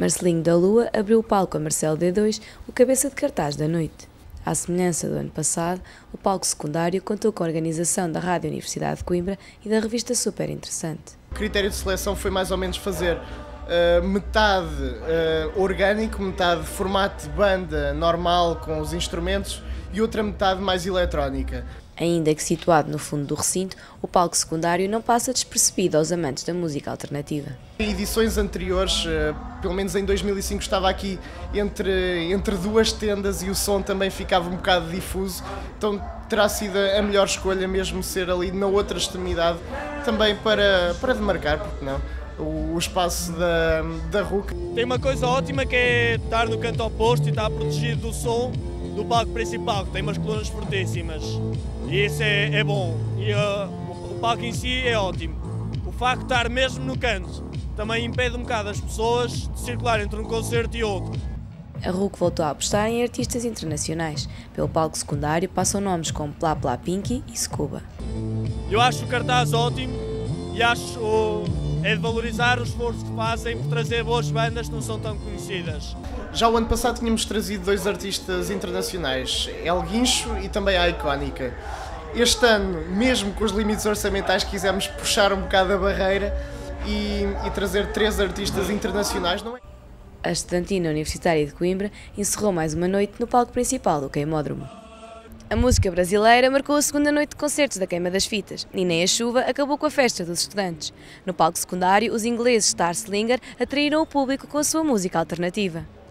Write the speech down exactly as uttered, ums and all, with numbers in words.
Marcelinho da Lua abriu o palco a Marcelo D dois, o cabeça de cartaz da noite. À semelhança do ano passado, o palco secundário contou com a organização da Rádio Universidade de Coimbra e da revista Super Interessante. O critério de seleção foi mais ou menos fazer uh, metade uh, orgânico, metade formato de banda normal com os instrumentos e outra metade mais eletrónica. Ainda que situado no fundo do recinto, o palco secundário não passa despercebido aos amantes da música alternativa. Em edições anteriores, pelo menos em dois mil e cinco, estava aqui entre, entre duas tendas e o som também ficava um bocado difuso, então terá sido a melhor escolha mesmo ser ali na outra extremidade, também para, para demarcar, porque não, o, o espaço da, da R U C. Tem uma coisa ótima que é estar no canto oposto e estar protegido do som do palco principal, que tem umas colunas fortíssimas. E isso é, é bom. E uh, o, o palco em si é ótimo. O facto de estar mesmo no canto também impede um bocado as pessoas de circular entre um concerto e outro. A R U C voltou a apostar em artistas internacionais. Pelo palco secundário passam nomes como Pla Pla Pinky e Scuba. Eu acho o cartaz ótimo e acho uh, é de valorizar o esforço que fazem por trazer boas bandas que não são tão conhecidas. Já o ano passado tínhamos trazido dois artistas internacionais, El Guincho e também a Icónica. Este ano, mesmo com os limites orçamentais, quisemos puxar um bocado a barreira e, e trazer três artistas internacionais. Não é? A Estudantina Universitária de Coimbra encerrou mais uma noite no palco principal do Queimódromo. A música brasileira marcou a segunda noite de concertos da Queima das Fitas e nem a chuva acabou com a festa dos estudantes. No palco secundário, os ingleses Star Slinger atraíram o público com a sua música alternativa.